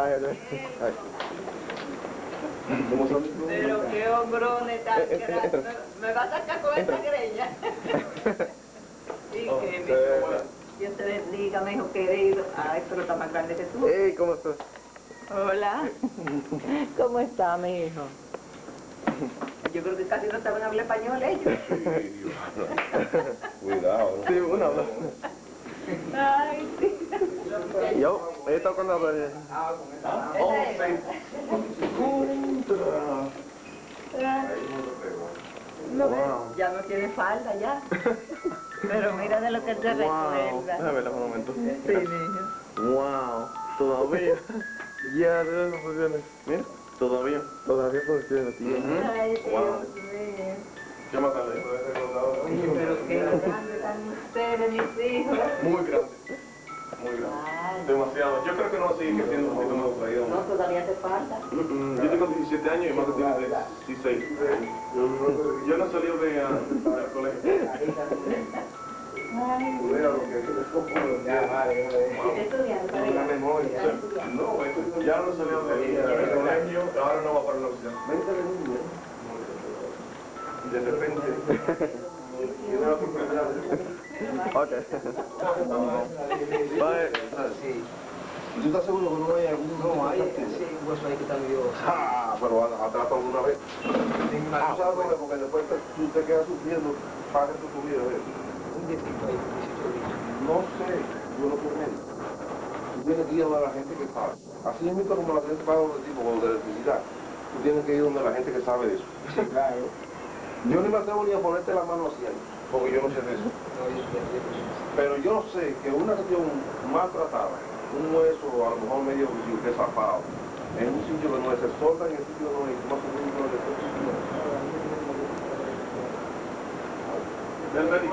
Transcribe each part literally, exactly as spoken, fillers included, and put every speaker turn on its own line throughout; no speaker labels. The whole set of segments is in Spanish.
Ay, ay, ay.
Pero qué hombrones tan grandes. Me va a sacar con esta greña. Sí, que mi Dios te bendiga, mi hijo querido. Ay, pero está más grande que tú.
Hey, ¿cómo estás?
Hola. ¿Cómo está, mi hijo? Yo creo que casi no saben hablar español ellos.
Cuidado.
Sí, una habla.
Ay, sí.
Yo, he estado con la playa.
Oh, sí.
No,
Wow.
ya no tiene falda ya. Pero mira de lo que te
Wow.
recuerda.
Déjame verla un momento.
Sí, niño.
Wow. Todavía. Ya, de las funciones. Mira, todavía. Todavía funciona, tío.
Ay, Dios
Wow.
mío.
¿Qué más tarde?
Oye, pero qué grande están ustedes, mis hijos.
Muy grande. Muy grande.
Ay.
Demasiado. Yo creo que no sigue creciendo un poquito más traído.
No, todavía te falta.
Yo tengo diecisiete años y más que tiene dieciséis. Yo no salí de al colegio.
Ay, estudiando.
La memoria.
No, esto ya no salió del colegio, ahora no va para la universidad.
Veinte de niño.
De repente. Ok. Bye.
¿Tú estás seguro que no hay algún no hay? Sí, un hueso ahí que está medio... Ah, pero atrás alguna vez. Ah, ¿sabes por qué? Porque después te, tú te quedas sufriendo para tu vida. Un diecito ahí, un diecito días. No sé, yo no puedo. Tú tienes que ir a la gente que sabe. Así es mismo como la gente paga de tipo de electricidad. Tú tienes que ir donde la gente que sabe de eso. Sí, claro. Yo ni me atrevo ni a ponerte la mano así, porque yo no sé de eso. Pero yo sé que una región maltratada, un hueso a lo mejor medio que zafado, en un sitio que no es, se solta en el sitio que no es, más o menos no es,
Del Benny.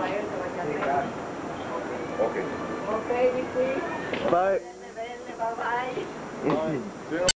ok.
Ok, mi hijo.
Bye.
Bye, bye.
Sí.